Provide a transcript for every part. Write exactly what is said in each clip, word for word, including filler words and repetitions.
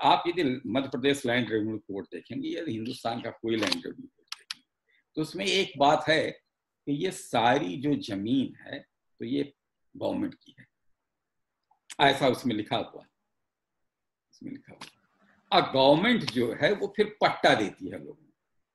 आप यदि Madhya Pradesh land revenue code देखेंगे या हिंदुस्तान का कोई लैंड रेवेन्यू कोड देखेंगे तो उसमें एक बात है कि ये सारी जो जमीन है तो ये गवर्नमेंट की है, ऐसा उसमें लिखा हुआ है। इसमें लिखा हुआ और गवर्नमेंट जो है वो फिर पट्टा देती है लोगों को।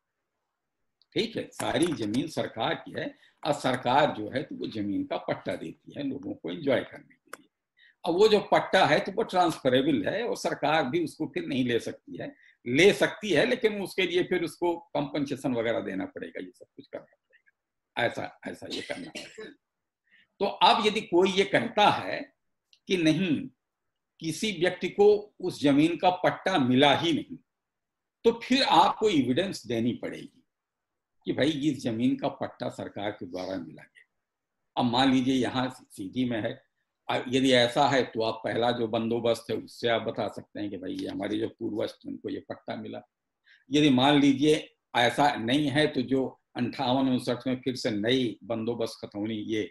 ठीक है, सारी जमीन सरकार की है और सरकार जो है तो वो जमीन का पट्टा देती है लोगों को एंजॉय करने के लिए। अब वो जो पट्टा है तो वो ट्रांसफरेबल है और सरकार भी उसको फिर नहीं ले सकती है, ले सकती है लेकिन उसके लिए फिर उसको कंपनसेशन वगैरह देना पड़ेगा, ये सब कुछ करना पड़ेगा, ऐसा ऐसा ये करना पड़ेगा। तो अब यदि कोई ये कहता है कि नहीं, किसी व्यक्ति को उस जमीन का पट्टा मिला ही नहीं, तो फिर आपको एविडेंस देनी पड़ेगी कि भाई इस जमीन का पट्टा सरकार के द्वारा मिला गया। अब मान लीजिए यहाँ सीधी में है, यदि ऐसा है तो आप पहला जो बंदोबस्त है उससे आप बता सकते हैं कि भाई ये हमारे जो पूर्वज थे उनको ये पट्टा मिला। यदि मान लीजिए ऐसा नहीं है तो जो अंठावन उनसठ में फिर से नई बंदोबस्त खतौनी ये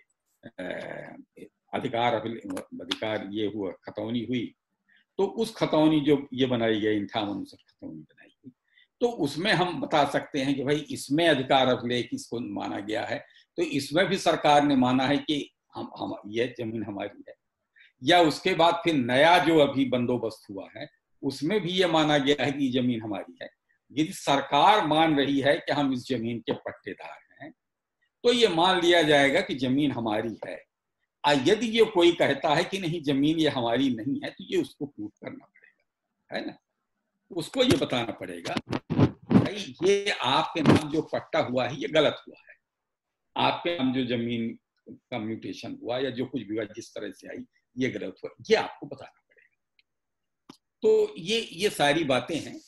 अधिकार अधिकार ये हुआ खतौनी हुई, तो उस खतौनी जो ये बनाई गई अंठावन उनसठ खतौनी बनाई गई, तो उसमें हम बता सकते हैं कि भाई इसमें अधिकार अभिलेख इसको माना गया है, तो इसमें भी सरकार ने माना है कि हम हम ये जमीन हमारी है। या उसके बाद फिर नया जो अभी बंदोबस्त हुआ है उसमें भी ये माना गया है कि जमीन हमारी है। यदि सरकार मान रही है कि हम इस जमीन के पट्टेदार हैं तो ये मान लिया जाएगा कि जमीन हमारी है। यदि ये कोई कहता है कि नहीं जमीन ये हमारी नहीं है तो ये उसको प्रूव करना पड़ेगा, है ना, उसको ये बताना पड़ेगा भाई ये आपके नाम जो पट्टा हुआ है ये गलत हुआ है, आपके नाम जो जमीन का म्यूटेशन हुआ या जो कुछ भी हुआ जिस तरह से आई ये गलत हुआ, ये आपको बताना पड़ेगा। तो ये ये सारी बातें हैं